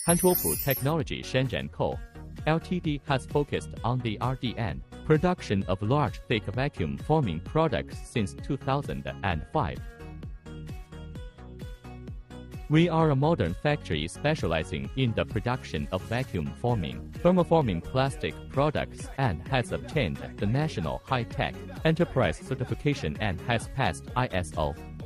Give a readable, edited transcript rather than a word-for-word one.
Hantuopu Technology Shenzhen Co. Ltd has focused on the RDN production of large thick vacuum forming products since 2005. We are a modern factory specializing in the production of vacuum forming, thermoforming plastic products and has obtained the National High-Tech Enterprise certification and has passed ISO